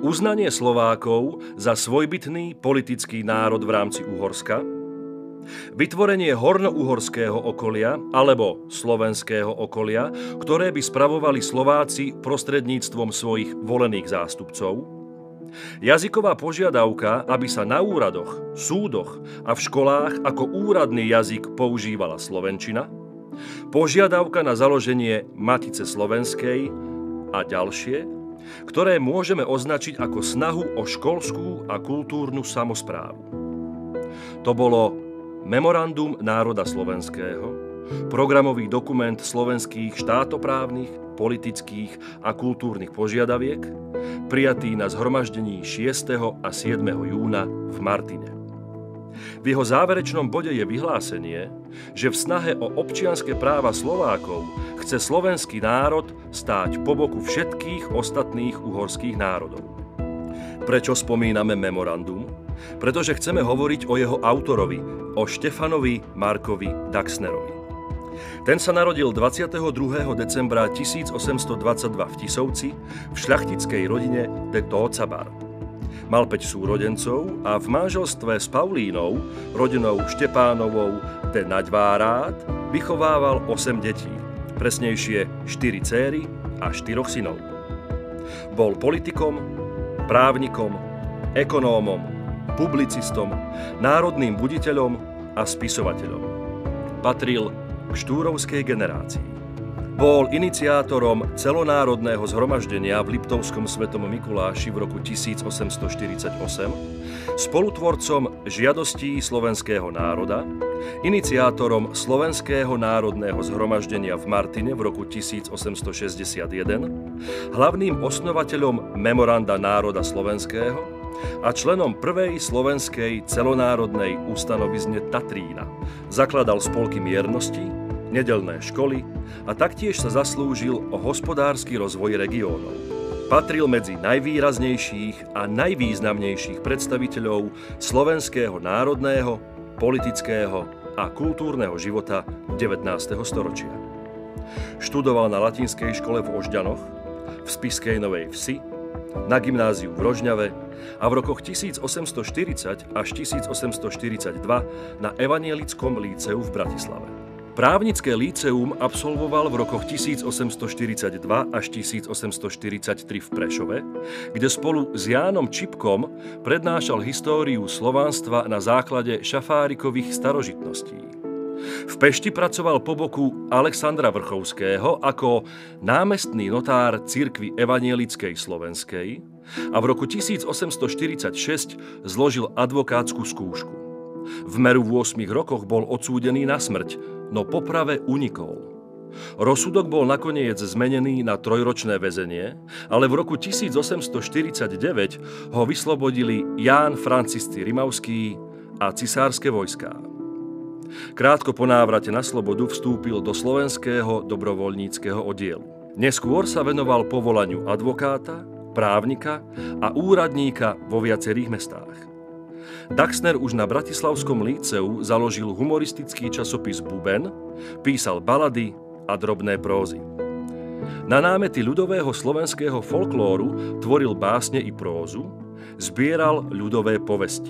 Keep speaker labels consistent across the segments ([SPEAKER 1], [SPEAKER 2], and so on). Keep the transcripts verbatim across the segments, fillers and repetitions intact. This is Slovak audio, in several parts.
[SPEAKER 1] uznanie Slovákov za svojbytný politický národ v rámci Uhorska, vytvorenie horno-uhorského okolia alebo slovenského okolia, ktoré by spravovali Slováci prostredníctvom svojich volených zástupcov, jazyková požiadavka, aby sa na úradoch, súdoch a v školách ako úradný jazyk používala slovenčina, požiadavka na založenie Matice slovenskej a ďalšie, ktoré môžeme označiť ako snahu o školskú a kultúrnu samosprávu. To bolo Memorandum národa slovenského, programový dokument slovenských štátoprávnych, politických a kultúrnych požiadaviek, prijatý na zhromaždení šiesteho a siedmeho júna v Martine. V jeho záverečnom bode je vyhlásenie, že v snahe o občianske práva Slovákov chce slovenský národ stáť po boku všetkých ostatných uhorských národov. Prečo spomíname memorandum? Pretože chceme hovoriť o jeho autorovi, o Štefanovi Markovi Daxnerovi. Ten sa narodil dvadsiateho druhého decembra tisícosemstodvadsaťdva v Tisovci v šľachtickej rodine de Tócabar. Mal päť súrodencov a v manželstve s Paulínou, rodinou Štepánovou de Naďvárát, vychovával osem detí, presnejšie štyri céry a štyroch synov. Bol politikom, právnikom, ekonómom, publicistom, národným buditeľom a spisovateľom. Patril k štúrovskej generácii. Bol iniciátorom celonárodného zhromaždenia v Liptovskom Svetom Mikuláši v roku tisícosemstoštyridsaťosem, spolutvorcom žiadostí slovenského národa, iniciátorom Slovenského národného zhromaždenia v Martine v roku tisícosemstošesťdesiatjeden, hlavným osnovateľom Memoranda národa slovenského a členom prvej slovenskej celonárodnej ustanovizne Tatrína. Zakladal spolky miernosti, nedeľné školy a taktiež sa zaslúžil o hospodársky rozvoj regiónov. Patril medzi najvýraznejších a najvýznamnejších predstaviteľov slovenského národného, politického a kultúrneho života devätnásteho storočia. Študoval na latinskej škole v Ožďanoch, v Spišskej Novej Vsi, na gymnáziu v Rožňave a v rokoch tisícosemstoštyridsať až tisícosemstoštyridsaťdva na Evanjelickom líceu v Bratislave. Právnické líceum absolvoval v rokoch tisícosemstoštyridsaťdva až tisícosemstoštyridsaťtri v Prešove, kde spolu s Jánom Čipkom prednášal históriu slovanstva na základe šafárikových starožitností. V Pešti pracoval po boku Alexandra Vrchovského ako námestný notár cirkvi Evanjelickej slovenskej a v roku tisícosemstoštyridsaťšesť zložil advokátsku skúšku. V meru v ôsmich rokoch bol odsúdený na smrť, no poprave unikol. Rozsudok bol nakoniec zmenený na trojročné väzenie, ale v roku tisícosemstoštyridsaťdeväť ho vyslobodili Ján Francisci Rimavský a cisárske vojská. Krátko po návrate na slobodu vstúpil do slovenského dobrovoľníckeho oddielu. Neskôr sa venoval povolaniu advokáta, právnika a úradníka vo viacerých mestách. Daxner už na Bratislavskom líceu založil humoristický časopis Buben, písal balady a drobné prózy. Na námety ľudového slovenského folklóru tvoril básne i prózu, zbieral ľudové povesti.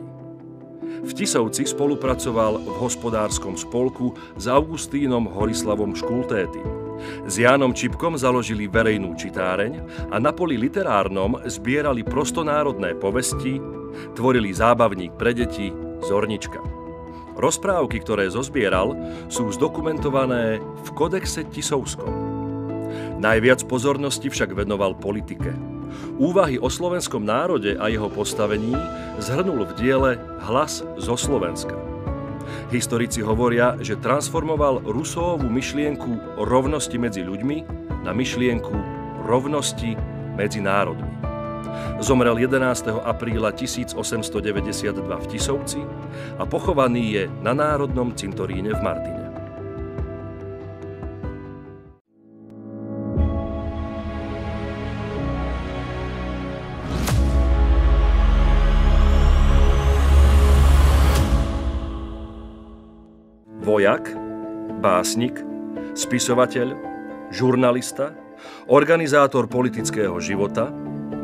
[SPEAKER 1] V Tisovci spolupracoval v hospodárskom spolku s Augustínom Horislavom Škultétym. S Jánom Čipkom založili verejnú čitáreň a na poli literárnom zbierali prostonárodné povesti, tvorili zábavník pre deti Zornička. Rozprávky, ktoré zozbieral, sú zdokumentované v Kodexe Tisovskom. Najviac pozornosti však venoval politike. Úvahy o slovenskom národe a jeho postavení zhrnul v diele Hlas zo Slovenska. Historici hovoria, že transformoval Rousseauovu myšlienku rovnosti medzi ľuďmi na myšlienku rovnosti medzi národmi. Zomrel jedenásteho apríla tisícosemstodeväťdesiatdva v Tisovci a pochovaný je na Národnom cintoríne v Martine. Vojak, básnik, spisovateľ, žurnalista, organizátor politického života,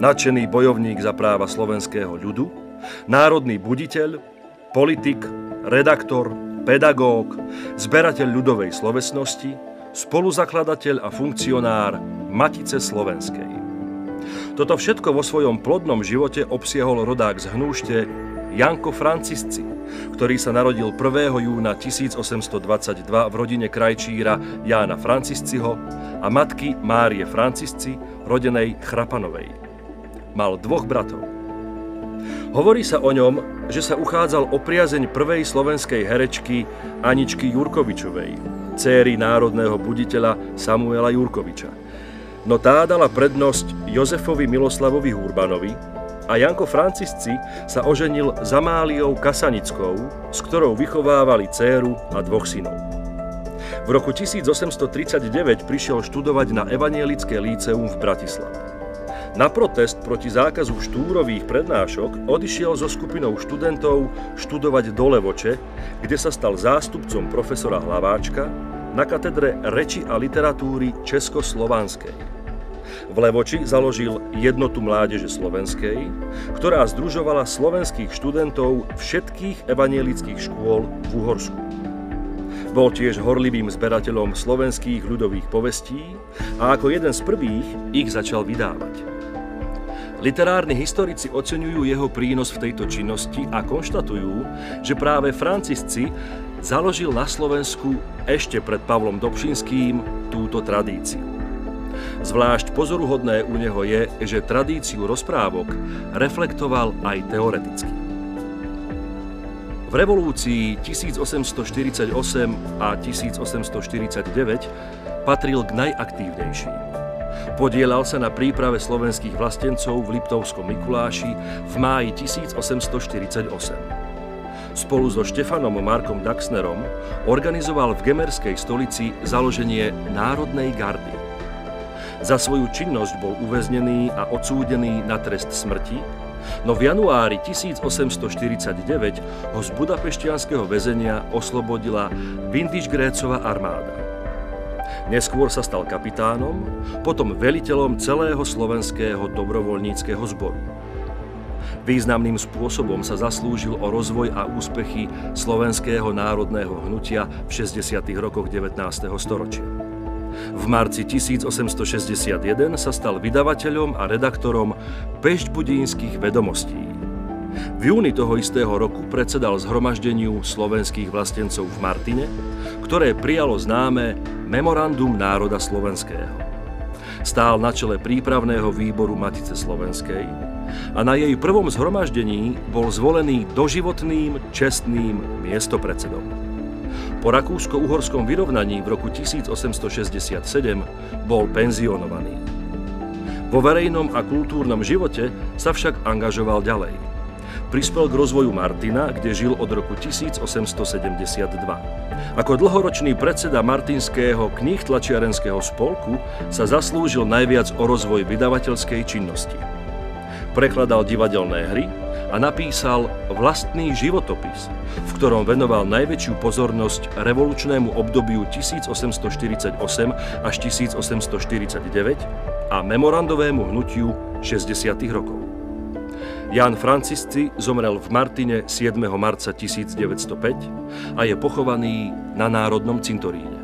[SPEAKER 1] nadšený bojovník za práva slovenského ľudu, národný buditeľ, politik, redaktor, pedagóg, zberateľ ľudovej slovesnosti, spoluzakladateľ a funkcionár Matice slovenskej. Toto všetko vo svojom plodnom živote obsiahol rodák z Hnúšte Janko Francisci, ktorý sa narodil prvého júna tisícosemstodvadsaťdva v rodine krajčíra Jána Francisciho a matky Márie Francisci, rodenej Chrapanovej. Mal dvoch bratov. Hovorí sa o ňom, že sa uchádzal o priazeň prvej slovenskej herečky Aničky Jurkovičovej, dcéry národného buditeľa Samuela Jurkoviča. No tá dala prednosť Jozefovi Miloslavovi Hurbanovi a Janko Francisci sa oženil s Amáliou Kasanickou, s ktorou vychovávali dcéru a dvoch synov. V roku tisícosemstotridsaťdeväť prišiel študovať na Evanielické líceum v Bratislave. Na protest proti zákazu štúrových prednášok odišiel so skupinou študentov študovať do Levoče, kde sa stal zástupcom profesora Hlaváčka na katedre reči a literatúry československej. V Levoči založil Jednotu mládeže slovenskej, ktorá združovala slovenských študentov všetkých evanielických škôl v Uhorsku. Bol tiež horlivým zberateľom slovenských ľudových povestí a ako jeden z prvých ich začal vydávať. Literárni historici oceňujú jeho prínos v tejto činnosti a konštatujú, že práve Francisci založil na Slovensku ešte pred Pavlom Dobšinským túto tradíciu. Zvlášť pozoruhodné u neho je, že tradíciu rozprávok reflektoval aj teoreticky. V revolúcii tisícosemstoštyridsaťosem a tisícosemstoštyridsaťdeväť patril k najaktívnejším. Podielal sa na príprave slovenských vlastencov v Liptovskom Mikuláši v máji tisícosemstoštyridsaťosem. Spolu so Štefanom Markom Daxnerom organizoval v gemerskej stolici založenie Národnej gardy. Za svoju činnosť bol uväznený a odsúdený na trest smrti, no v januári tisícosemstoštyridsaťdeväť ho z budapešťanského väzenia oslobodila Windischgrätzova armáda. Neskôr sa stal kapitánom, potom veliteľom celého slovenského dobrovoľníckeho zboru. Významným spôsobom sa zaslúžil o rozvoj a úspechy slovenského národného hnutia v šesťdesiatych rokoch devätnásteho storočia. V marci tisícosemstošesťdesiatjeden sa stal vydavateľom a redaktorom Pešťbudínskych vedomostí. V júni toho istého roku predsedal zhromaždeniu slovenských vlastencov v Martine, ktoré prijalo známe Memorandum národa slovenského. Stál na čele prípravného výboru Matice slovenskej a na jej prvom zhromaždení bol zvolený doživotným čestným miestopredsedom. Po rakúsko-uhorskom vyrovnaní v roku tisícosemstošesťdesiatsedem bol penzionovaný. Vo verejnom a kultúrnom živote sa však angažoval ďalej. Prispel k rozvoju Martina, kde žil od roku tisícosemstosedemdesiatdva. Ako dlhoročný predseda Martinského knihtlačiarenského spolku sa zaslúžil najviac o rozvoj vydavateľskej činnosti. Prekladal divadelné hry a napísal vlastný životopis, v ktorom venoval najväčšiu pozornosť revolučnému obdobiu tisícosemstoštyridsaťosem až tisícosemstoštyridsaťdeväť a memorandovému hnutiu šesťdesiatych rokov. Ján Francisci zomrel v Martine siedmeho marca tisícdeväťstopäť a je pochovaný na Národnom cintoríne.